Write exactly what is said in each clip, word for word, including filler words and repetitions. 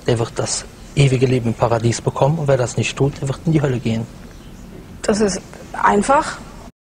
der wird das ewige Leben im Paradies bekommen, und wer das nicht tut, der wird in die Hölle gehen. Das ist einfach.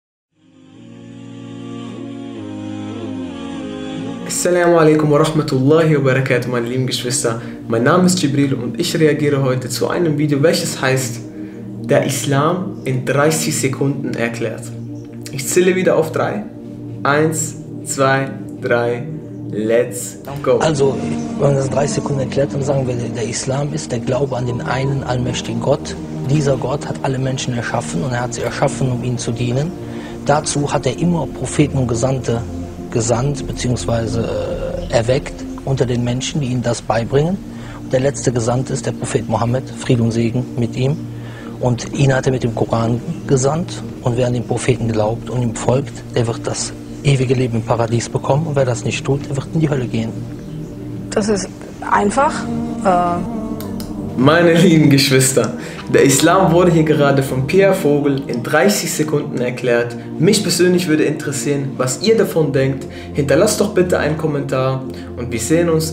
Assalamu alaikum wa rahmatullahi wa barakatuh, meine lieben Geschwister. Mein Name ist Jibril und ich reagiere heute zu einem Video, welches heißt Der Islam in dreißig Sekunden erklärt. Ich zähle wieder auf drei. Eins, zwei, drei, let's go. Also, wenn man das in dreißig Sekunden erklärt, dann sagen wir, der Islam ist der Glaube an den einen allmächtigen Gott. Dieser Gott hat alle Menschen erschaffen und er hat sie erschaffen, um ihnen zu dienen. Dazu hat er immer Propheten und Gesandte gesandt bzw. Äh, erweckt unter den Menschen, die ihnen das beibringen. Und der letzte Gesandte ist der Prophet Mohammed, Friede und Segen mit ihm. Und ihn hat er mit dem Koran gesandt, und wer an den Propheten glaubt und ihm folgt, der wird das ewige Leben im Paradies bekommen, und wer das nicht tut, der wird in die Hölle gehen. Das ist einfach. Äh Meine lieben Geschwister, der Islam wurde hier gerade von Pierre Vogel in dreißig Sekunden erklärt. Mich persönlich würde interessieren, was ihr davon denkt. Hinterlasst doch bitte einen Kommentar und wir sehen uns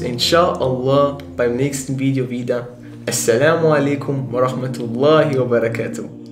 inshallah beim nächsten Video wieder. Assalamu alaikum wa rahmatullahi wa barakatuh.